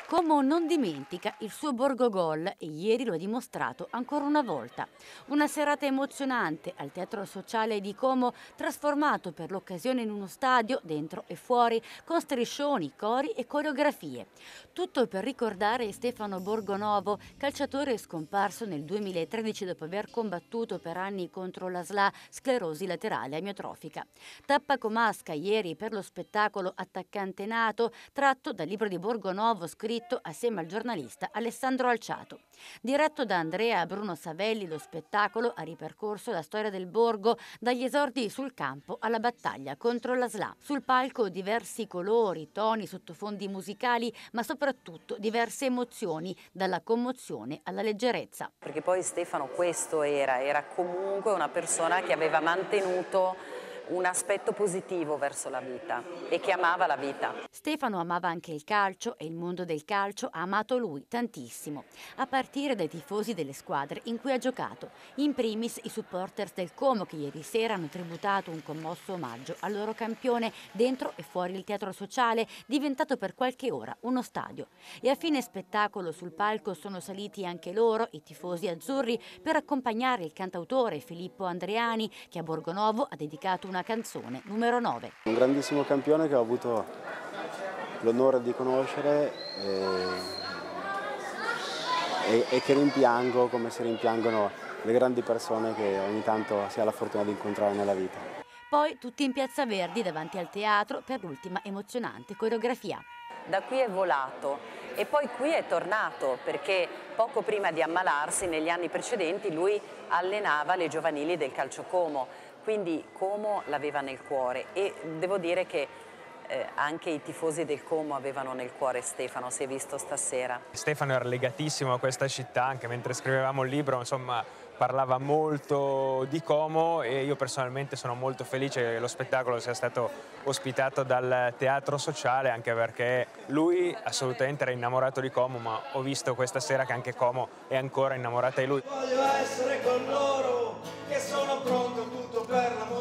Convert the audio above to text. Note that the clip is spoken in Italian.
Como non dimentica il suo Borgo Gol e ieri lo ha dimostrato ancora una volta. Una serata emozionante al Teatro Sociale di Como, trasformato per l'occasione in uno stadio, dentro e fuori, con striscioni, cori e coreografie. Tutto per ricordare Stefano Borgonovo, calciatore scomparso nel 2013 dopo aver combattuto per anni contro la SLA, sclerosi laterale amiotrofica. Tappa comasca ieri per lo spettacolo Attaccante nato, tratto dal libro di Borgonovo scritto assieme al giornalista Alessandro Alciato. Diretto da Andrea Bruno Savelli, lo spettacolo ha ripercorso la storia del borgo dagli esordi sul campo alla battaglia contro la SLA. Sul palco diversi colori, toni, sottofondi musicali, ma soprattutto diverse emozioni, dalla commozione alla leggerezza. Perché poi Stefano questo era comunque una persona che aveva mantenuto un aspetto positivo verso la vita e che amava la vita. Stefano amava anche il calcio e il mondo del calcio ha amato lui tantissimo, a partire dai tifosi delle squadre in cui ha giocato, in primis i supporters del Como che ieri sera hanno tributato un commosso omaggio al loro campione dentro e fuori il Teatro Sociale, diventato per qualche ora uno stadio. E a fine spettacolo sul palco sono saliti anche loro, i tifosi azzurri, per accompagnare il cantautore Filippo Andreani, che a Borgonovo ha dedicato una canzone, numero 9. Un grandissimo campione che ho avuto l'onore di conoscere e che rimpiango come si rimpiangono le grandi persone che ogni tanto si ha la fortuna di incontrare nella vita. Poi tutti in Piazza Verdi davanti al teatro per l'ultima emozionante coreografia. Da qui è volato e poi qui è tornato perché poco prima di ammalarsi negli anni precedenti lui allenava le giovanili del Calcio Como. Quindi Como l'aveva nel cuore e devo dire che anche i tifosi del Como avevano nel cuore Stefano, si è visto stasera. Stefano era legatissimo a questa città, anche mentre scrivevamo il libro, insomma, parlava molto di Como e io personalmente sono molto felice che lo spettacolo sia stato ospitato dal Teatro Sociale, anche perché lui assolutamente era innamorato di Como, ma ho visto questa sera che anche Como è ancora innamorata di lui. Voglio essere con loro, che sono pronto a tutto per l'amore.